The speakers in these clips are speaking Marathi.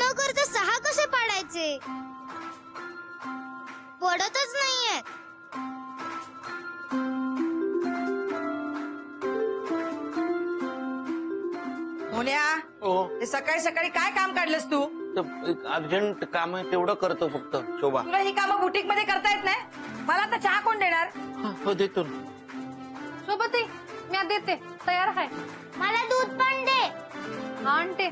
न करता 6 कसे पाडायचे? पडतच नाहीये. मोन्या, हो सकाळी सकाळी काय काम काढलंस तू? अर्जंट काम आहे तेवढं करतो फक्त. शोभा, तुला ही कामं बुटीक मध्ये करता येत नाही? मला आता चहा कोण देणार? हो देतो ना. शोभती, मी देते, तयार आहे. मला दूध पण दे. आणते.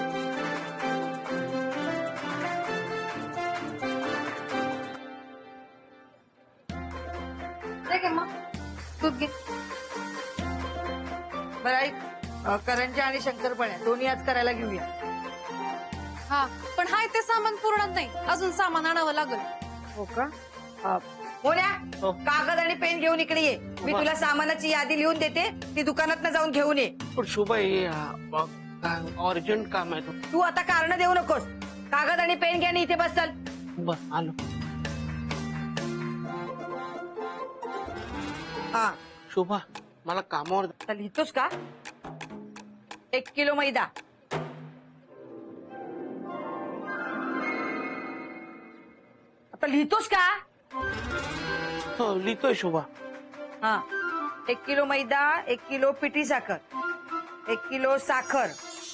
मग दूध घे. बरं ऐक, करंजा आणि शंकरपाळ्या दोन्ही आज करायला घेऊया. हा, पण हाय ते सामान पुरणार नाही, अजून सामान आणावं लागल. हो का? मोन्या, हो. कागद आणि पेन घेऊन इकडे ये. मी तुला सामानाची यादी लिहून देते, ती दुकानात जाऊन घेऊन ये. पण शोभा हे अर्जंट काम आहे. तू आता कारण देऊ नकोस. कागद आणि पेन घ्या आणि इथे बस. चल. बस आलो. हा, शोभा, मला कामावर आता लिहितोस का? 1 किलो मैदा, आता लिहितोस का? हो लिहितोय शोभा. हा, 1 किलो मैदा, 1 किलो पिठी साखर, 1 किलो साखर,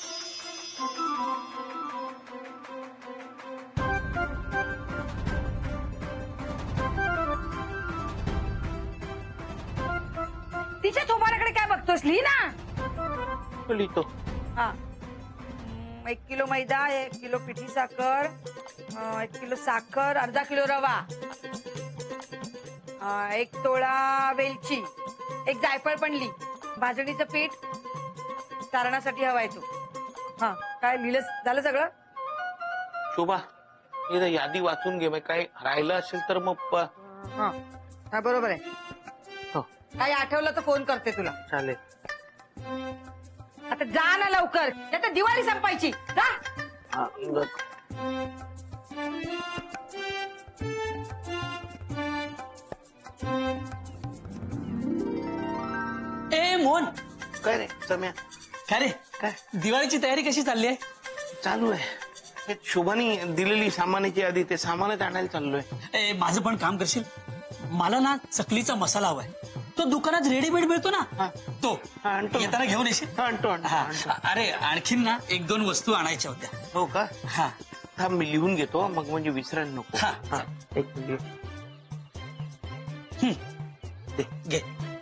तिच्या थोबाराकडे काय बघतोस? लिही ना. लिहितो. हा, 1 किलो मैदा, 1 किलो पिठी साखर, 1 किलो साखर, अर्धा किलो रवा, 1 तोळा वेलची, 1 जायफळ पण लिही. भाजणीचं पीठ चारणासाठी हवाय तो. हा, काय लिहिलंस? झालं सगळं? शोभा, एकदा यादी वाचून घे. काही राहिलं असेल तर मग हा बरोबर आहे. हो काही आठवलं तर फोन करते तुला. चालेल. आता जा ना लवकर, आता दिवाळी संपायची. जा. हा, बरं. ए मोहन, काय रे सम्या? काय रे, काय दिवाळीची तयारी कशी चालली आहे? चालू आहे. हे शोभानी दिलेली सामानाची यादी, ते सामानच आणायला चाललोय. ए माझं पण काम करशील? मला ना चकलीचा मसाला हवाय. तो दुकानात रेडीमेड मिळतो ना, हा. तो हा, आणतो ना. येताना घेऊन येशील? हा, आणतो आणतो, हा. आणतो. अरे आणखीन ना 1-2 वस्तू आणायच्या होत्या. हो का? हा थांब मी लिहून घेतो, मग म्हणजे विसरायला नको. हा. हा, एक मिनिट. दे, घे.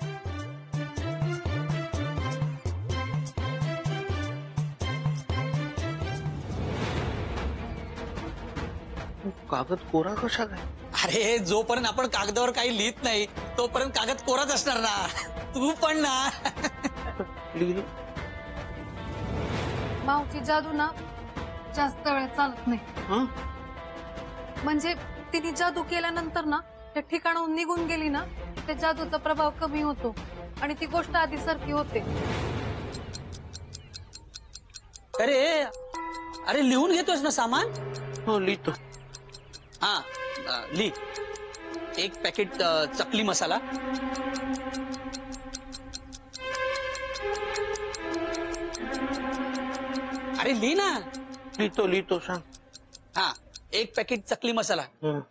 कागद कोरा कशा काय? अरे जोपर्यंत आपण कागदावर काही लिहित नाही तोपर्यंत कागद कोराच असणार ना. तू पण ना. लिहिलं. मावची जादू ना जास्त वेळ चालत नाही. हं? म्हणजे तिने जादू केल्यानंतर ना त्या ठिकाणाहून निघून गेली ना, त्या जादूचा प्रभाव कमी होतो आणि ती गोष्ट आधीसारखी होते. अरे अरे लिहून घेतोस ना सामान? हो लिहितो. हा ली. 1 पॅकेट चकली मसाला, अरे ली ना. लिहितो सांग. हा, 1 पॅकेट चकली मसाला.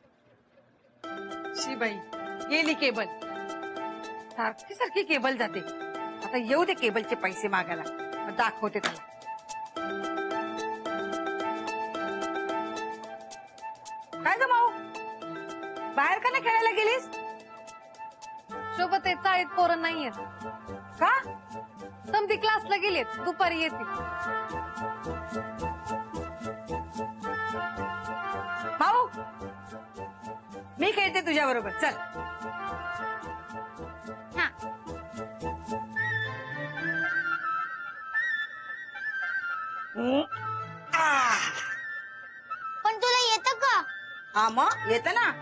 शिबाई गेली केबल. सारखी सारखी केबल जाते. आता येऊ दे केबलचे पैसे मागायला, मग दाखवते त्याला. काय ग माऊ, बाहेर का नाही खेळायला गेलीस? सोबत चाळीत पोरं नाहीयेत का? समधी क्लासला गेलेत, दुपारी येतील. माऊ, मी खेळते तुझ्या बरोबर. चल. हा. पण तुला येतं का? हा मग येत ना.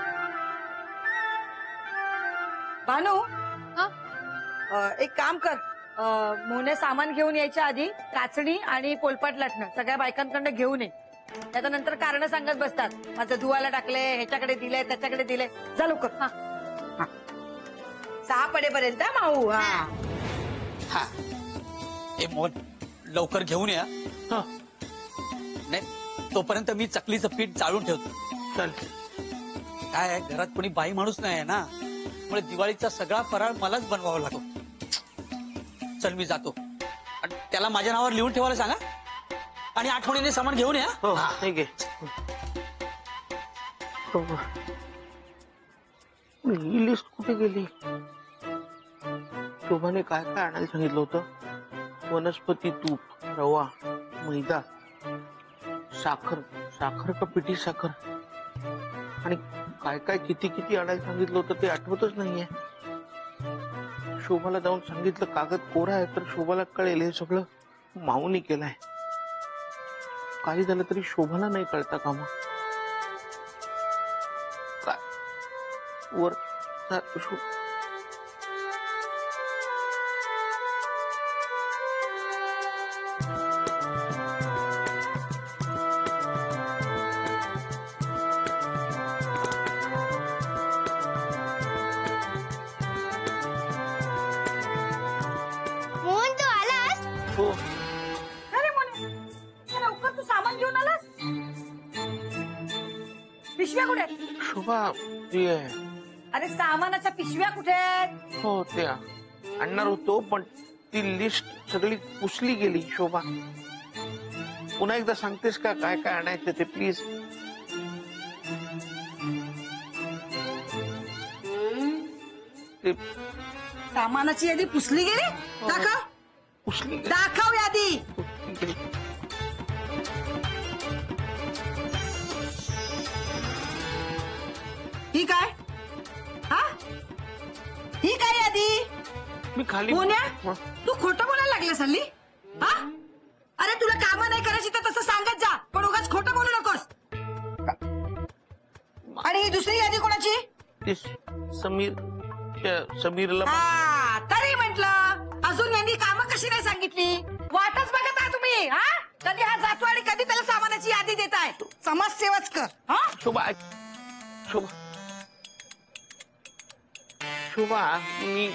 भानू, हा, एक काम कर. मोने सामान घेऊन यायच्या आधी काचणी आणि पोलपाट लाटणं सगळ्या बायकांकडनं घेऊन ये. त्याच्यानंतर कारण सांगत बसतात, माझं धुवायला टाकले, ह्याच्याकडे दिलंय, त्याच्याकडे दिलंय. जा लवकर. हा. 6 पडेपर्यंत माऊ. हा. हा. ए मोहन लवकर घेऊन या. हा. नाही तोपर्यंत मी चकलीचं पीठ चाळून ठेवतो. चल. काय आहे, घरात कोणी बाई माणूस नाही आहे ना, त्यामुळे दिवाळीचा सगळा फराळ मलाच बनवावा लागतो. चल मी जातो. आणि त्याला माझ्या नावावर लिहून ठेवायला सांगा आणि आठवणीने सामान घेऊन या. हो ठीक आहे. शोभा, ही लिस्ट कुठे गेली? शोभाने काय काय आणायला सांगितलं होतं? वनस्पती तूप, रवा, मैदा, साखर, साखर का पिठी साखर, आणि काय काय किती किती आणायला सांगितलं होतं ते आठवतच नाहीये. शोभाला जाऊन सांगितलं कागद कोरा आहे तर शोभाला कळेल हे सगळं माऊनी केलंय. काही झालं तरी शोभाला नाही कळता का मग? काय वर मोहन तू आलास? हो. अरे मोने, इतक्या लवकर तू सामान घेऊन आलास? पिशव्या कुठे आहेत? शोभा ती आहे. अरे सामानाच्या पिशव्या कुठे आहेत? हो ते आणणार होतो पण ती लिस्ट सगळी पुसली गेली. शोभा पुन्हा एकदा सांगतेस का काय काय आणायचं ते प्लीज? ते सामानाची यादी पुसली गेली? दाखव, पुसली गेली. दाखव यादी. पुसली गेली. ही काय? हा, ही काय यादी? मी खाली मोन्या, हा. तू खोटं बोलायला लागलास हल्ली? हा? अरे तुला कामं नाही करायची तर तसं सांगत जा, पण उगाच खोटं बोलू नकोस. आणि ही दुसरी यादी कोणाची? ते समीरला हा, तरी म्हंटल अजून यांनी कामं कशी नाही सांगितली? वाटच बघत आहे तुम्ही. हा, कधी हा जातो आणि कधी त्याला सामानाची यादी देताय. समाजसेवाच कर. हा, शोभा ऐक. शोभा शोभा मी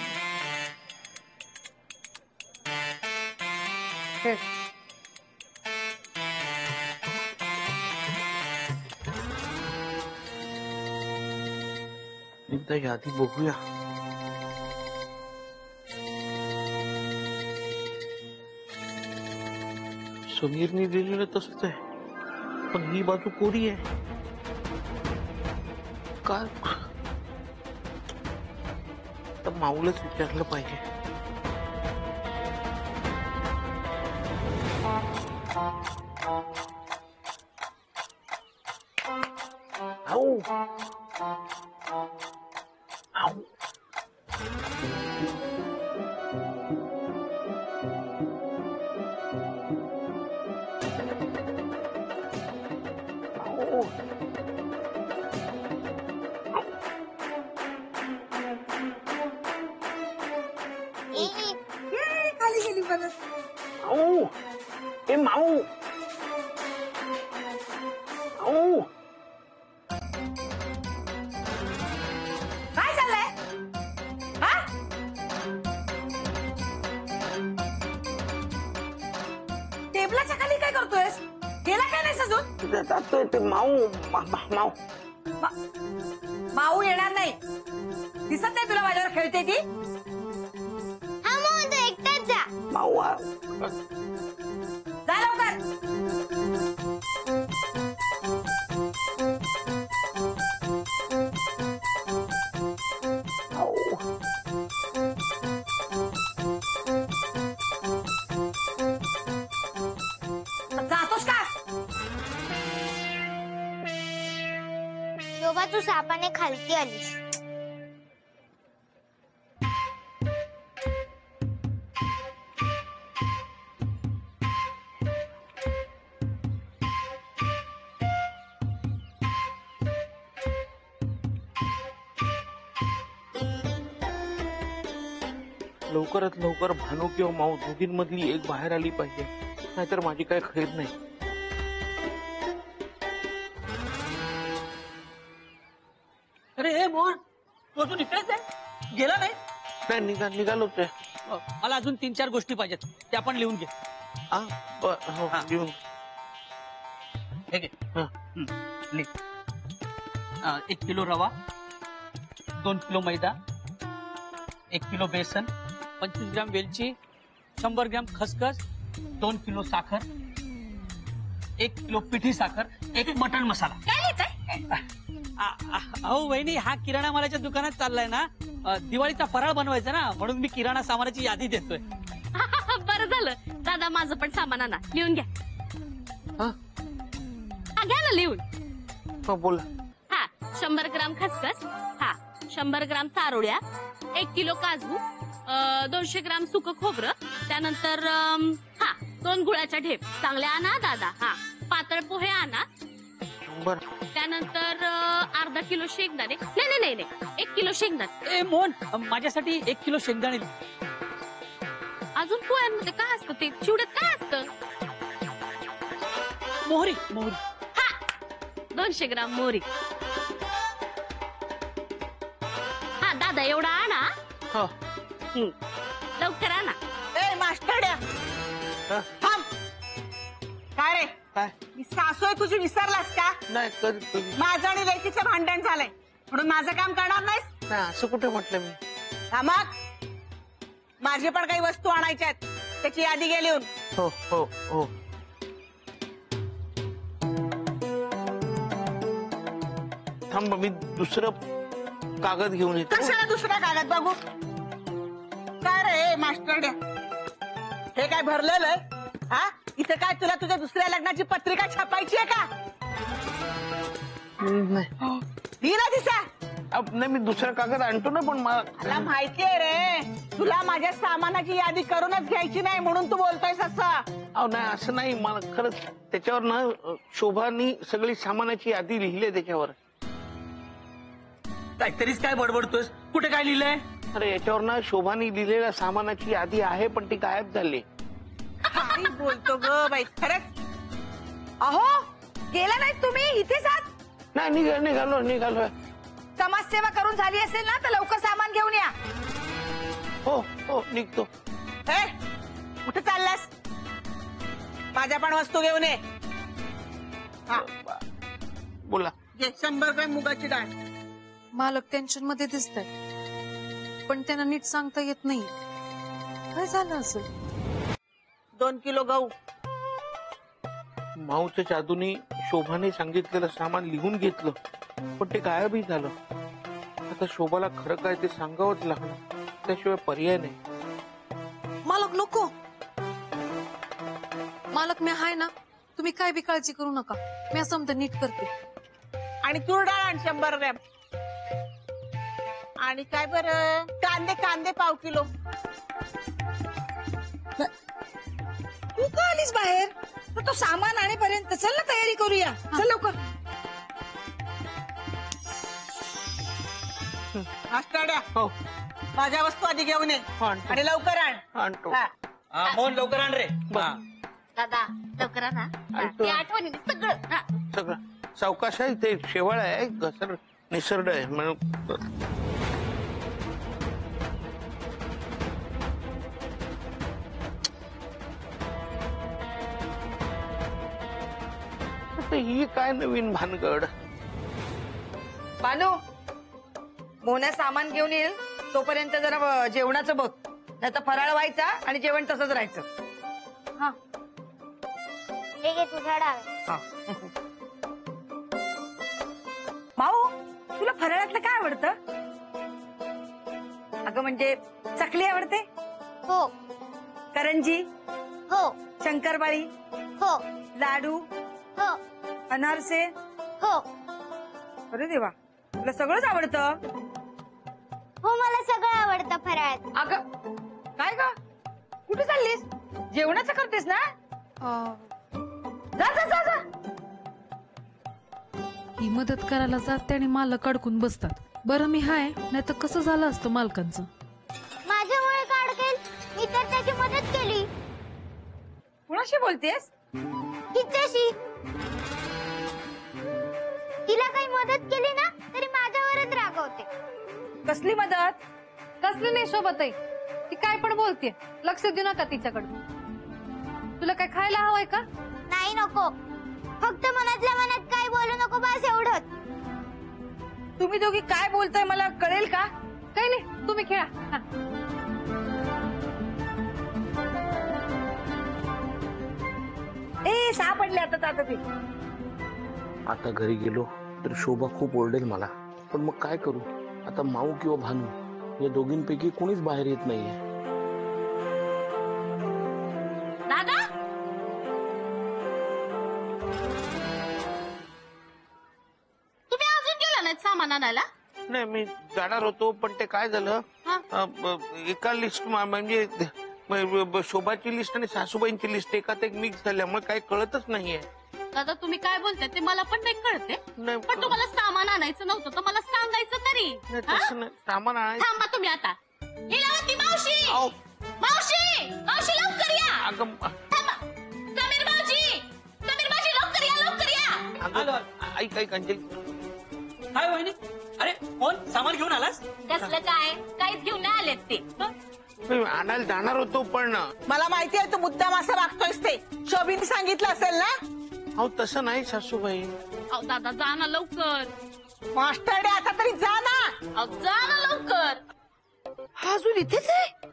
एकदा यादी बघूया. समीरने दिलेलं तसंच आहे पण ही बाजू कोरी आहे. काय तर माऊलच विचारलं पाहिजे. आऊ आऊ आऊ खाली गेली परत. आऊ ए माऊ आऊ काय चाललंय? हा, टेबलाच्या खाली काय करतोयस? गेला काय नाही अजून? जातोय ते माऊ माऊ माऊ येणार नाही. दिसत नाही तुला माझ्यावर खेळते ती? हा मोहन तू एकटाच जा. माऊ जा लवकर. जातोस का? शोभा तू सापाने खालती आलीस. लवकरात लवकर भानू किंवा माऊ दोघींमधली एक बाहेर आली पाहिजे नाहीतर माझी काय खैर नाही. अरे हे मोहन, तू अजून इकडेच आहे? गेला नाही? नाही निघालोच आहे. मला अजून 3-4 गोष्टी पाहिजेत, त्या पण लिहून घे. हो हा. घेऊन हे घे. हं. लिह. 1 किलो रवा, 2 किलो मैदा, 1 किलो बेसन, 25 ग्राम वेलची, 100 ग्राम खसखस, 2 किलो साखर, 1 किलो पिठी साखर, 1 मटण मसाला. काय लिहिताय? अहो वहिनी, हा किराणा मालाच्या दुकानात चाललाय ना. दिवाळीचा फराळ बनवायचा ना, म्हणून मी किराणा सामानाची यादी देतोय. बरं झालं दादा, माझं पण सामान आणा, लिहून घ्या. हं? हा, घ्या ना लिहून. हो बोला. हा, 100 ग्राम खसखस, हा 100 ग्राम चारोळ्या, 1 किलो काजू, 200 ग्राम सुकं खोबरं, त्यानंतर 2 गुळाच्या ढेप चांगल्या आणा दादा. हा, पातळ पोहे आणा, बर. त्यानंतर अर्धा किलो शेंगदाणे. नाही 1 किलो शेंगदाणे. ए मोहन, माझ्यासाठी 1 किलो शेंगदाणे लिह. अजून पोह्यांमध्ये काय असतं, ते चिवड्यात काय असतं? मोहरी. हा, 200 ग्राम मोहरी. हा दादा, एवढा आणा. हो. लवकर आणा. ए मास्टरड्या, हं? थांब. काय रे, काय मी सासू आहे तुझी, विसरलास का? नाही कधी माझं आणि लेकीचं भांडण झालंय म्हणून माझं काम करणार नाहीस? नाही असं कुठे म्हटलं मी. हा, मग माझी पण काही वस्तू आणायच्या आहेत, त्याची यादी घे लिहून. हो हो हो. थांब, मी दुसरं कागद घेऊन येतो. कशाला दुसरा कागद बघू? काय रे मास्टरड्या, हे काय भरलेलं आहे? हा, इथे काय तुला तुझ्या दुसऱ्या लग्नाची पत्रिका छापायची आहे का? नाही दी ना दिसा. नाही, मी दुसरा कागद आणतो ना, पण मला माहितीये रे, तुला माझ्या सामानाची यादी करूनच घ्यायची नाही म्हणून तू बोलतोयस असं. अहो नाही, असं नाही. मला खरंच त्याच्यावर ना शोभानी सगळी सामानाची यादी लिहिली आहे त्याच्यावर. काहीतरीच काय बडबडतोयस? कुठे काय लिहिलंय? अरे याच्यावर ना शोभानी लिहिलेल्या सामानाची यादी आहे, पण ती गायब झाली. काय बोलतो ग बाई, खरंच? अहो, गेला नाही तुम्ही, इथेच आहात? नाही, निघालो. समाजसेवा करून झाली असेल ना, तर लवकर सामान घेऊन या. हो हो, निघतो. कुठे चाललास? माझ्या पण वस्तू घेऊन ये. हा, बोला. घे 100 ग्रॅम मुगाची डाळ. मालक टेन्शन मध्ये दिसतात, पण त्यांना नीट सांगता येत नाही. काय झालं असेल? 2 किलो गहू. माऊच्या जादूने शोभाने सांगितलेलं सामान लिहून घेतलं, पण ते गायबही झालं. आता शोभाला खरं काय ते सांगावंच लागणार, त्याशिवाय पर्याय नाही. मालक नको. मालक मी आहे ना, तुम्ही काय बी काळजी करू नका, मी असं म्हणतं नीट करते. आणि तूर डाळ आण 100 ग्रॅम. आणि काय बरं, कांदे 5 किलो. तू का आलीस बाहेर? तो सामान आणेपर्यंत चल ना, तयारी करूया. चल लवकर. आष्टाड्या, हो, माझ्या वस्तू आधी घेऊन ये आणतो. आणि लवकर आण. आणतो. हा. मोहन लवकर आण रे. दादा लवकर आणा. आणतो. ते आठवणीने सगळं. हा. सगळं सावकाश आहे, ते शेवाळ आहे, घसर निसर्ड आहे म्हणून. आता ही काय नवीन भानगड? बानू, मोन्या सामान घेऊन येईल, तोपर्यंत जरा जेवणाचं बघ, नाही तर फराळ व्हायचा आणि जेवण तसंच राहायचं. हा, हे घे तुझा डाळ. माऊ, तुला फराळातलं काय आवडतं? अगं म्हणजे चकली आवडते, हो करंजी, हो शंकरपाळी, हो लाडू, हो अनारसे. हो अरे देवा, तुला सगळंच आवडतं. हो मला सगळं आवडतं फराळात. अगं काय ग, कुठे चाललीस? जेवणाचं करतेस ना? जा जा जा जा. ही मदत करायला जाते आणि मालक अडकून बसतात. बरं मी हाय, नाही तर कसं झालं असतं मालकांचं. माझ्यामुळे काढकेल, मी तर त्याची मदत केली. कुणाशी बोलतेस? तिच्याशी. तिला काही मदत केली ना तरी माझ्यावरच रागवते. कसली मदत? कसली नाही शोभत, ती काय पण बोलते. लक्ष देऊ नका तिच्याकडे. तुला काय खायला हवंय का? नाही नको. फक्त मनातल्या मनात काय बोलू नको बस एवढंच. तुम्ही दोघी काय बोलताय मला कळेल का? काही नाही, तुम्ही खेळा. हा. ए सापडले आता ते. आता घरी गेलो तर शोभा खूप ओरडेल मला. पण मग काय करू? आता माऊ किंवा भानू या दोघींपैकी कोणीच बाहेर येत नाहीये. दादा तुम्ही अजून गेला नाहीत सामान आणायला? नाही मी जाणार होतो पण ते काय झालं हा. एका लिस्ट म्हणजे शोभाची लिस्ट आणि सासूबाईंची लिस्ट एकात एक मिक्स झाल्यामुळे काही कळतच नाहीये. दादा तुम्ही काय बोलताय ते मला पण नाही कळते. नाही पण तुम्हाला सामान आणायचं नव्हतं तर मला सांगायचं तरी. नाही, हा? तसं नाही. सामान आणायचं. थांबा तुम्ही आता. लीलावती मावशी अहो, मावशी मावशी लवकर या. अगं थांबा. समीर भाऊजी लवकर या लवकर या. अगं ऐक ऐक अंजली. काय वहिनी? अरे कोण सामान घेऊन आलास? कसलं काय काहीच घेऊन नाही आलेत ते. मी आणायला जाणार होतो पण मला माहिती आहे तू मुद्दाम असं वागतोयस ते. शोभीने सांगितलं असेल ना? अहो तसं नाही सासूबाई. अहो दादा जा ना लवकर. मास्टर डे आता तरी जा ना. अहो जा ना लवकर. हा अजून इथेच आहे.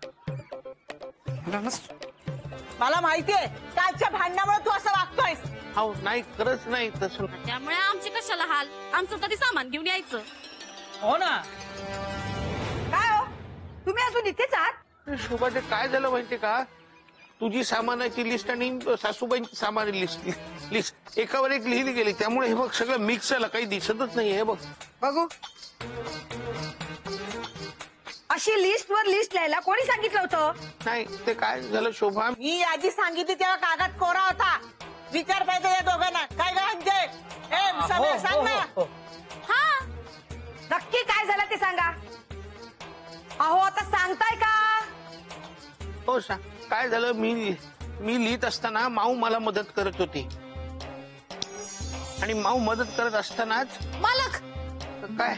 मला माहितीये कालच्या भांडणामुळे तू असं वागतोयस. अहो नाही खरंच नाही तसं नाही. त्यामुळे आमचे कशाला हाल. आमचं तरी सामान घेऊन यायचं. हो ना. काय हो तुम्ही अजून इथेच आहात? शोभा ते काय झालं माहितीये का? तुझी सामानाची लिस्ट आणि सासूबाईंची सामानाची लिस्ट एकावर एक लिहिली गेली त्यामुळे हे बघ सगळं मिक्स झालं. काही दिसतच नाही हे बघ. बघू अशी लिस्ट वर लिस्ट लिहायला कोणी सांगितलं होतं? नाही ते काय झालं शोभा मी यादी सांगितली तेव्हा कागद कोरा होता. विचार पाहिजे या दोघांना. काय गं हो, सांग ना. हो. हा नक्की काय झालं ते सांगा. अहो आता सांगताय का? हो सांग काय झालं. मी लिहित असताना माऊ मला मदत करत होती आणि माऊ मदत करत असतानाच मालक काय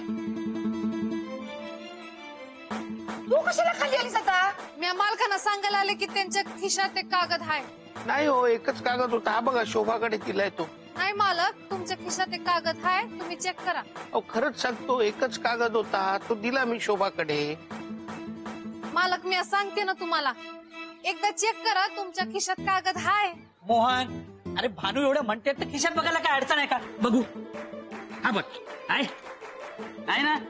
तू कशाला खाली आलीस आता? मी मालकांना सांगायला आले की त्यांच्या खिशात एक कागद आहे. नाही हो एकच कागद होता. हा बघा शोभाकडे दिलाय तो. नाही मालक, तुमच्या खिशात एक कागद आहे, तुम्ही चेक करा. अहो खरंच सांगतो एकच कागद होता तो दिला मी शोभाकडे. मालक मी सांगते ना तुम्हाला, एकदा चेक करा तुमच्या खिशात कागद आहे. मोहन अरे भानू एवढं म्हणते तर खिशात बघायला काय अडचण आहे का? बघू. हा बघ आहे आहे ना.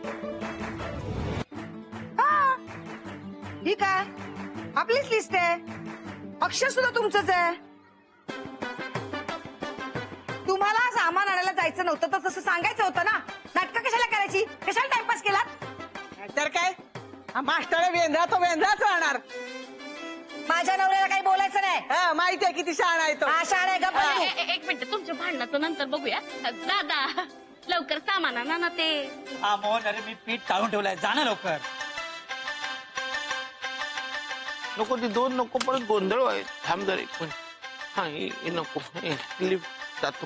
ठीक आहे आपलीच लिस्ट आहे. अक्षर सुद्धा तुमचंच आहे. तुम्हाला सामान आणायला जायचं नव्हतं तर तसं सांगायचं होतं ना. नाटकं कशाला करायची? कशाला टाइमपास केलात? तर काय मास्टर वेंद्रा तो वेंद्राच राहणार. माझ्या नवऱ्याला काही बोलायचं नाही. माहिती आहे किती शहाणा आहे तो. हा शहाणा आहे का? एक मिनिट तुमच्या भांडणाचं नंतर बघूया. दादा लवकर सामान आणा ना ते. हा मोहन अरे मी पीठ काढून ठेवलंय जा ना लवकर. नको ती दोन नको परत गोंधळ आहे. थांब जर एक मिनिट. हा हे नको लिफ्ट जातो.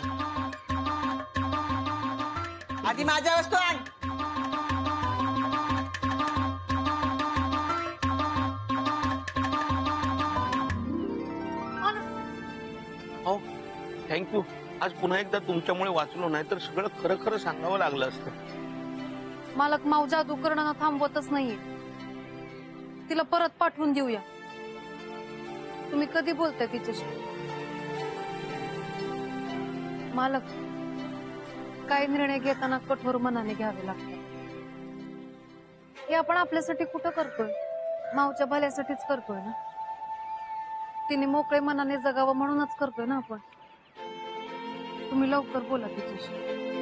आधी माझ्या वस्तू आण. हो थँक्यू. आज पुन्हा एकदा तुमच्यामुळे वाचलो नाही तर सगळं खरं खरं सांगावं लागलं असतं. मालक माऊ जादू करणं थांबवतच नाहीये. तिला परत पाठवून देऊया. तुम्ही कधी बोलताय तिच्याशी? मालक काही निर्णय घेताना कठोर मनाने घ्यावे लागतात. हे आपण आपल्यासाठी कुठं करतोय? माऊच्या भल्यासाठीच करतोय ना. तिने मोकळे मनाने जगावं म्हणूनच करतोय ना आपण. तुम्ही लवकर बोला तिच्याशी.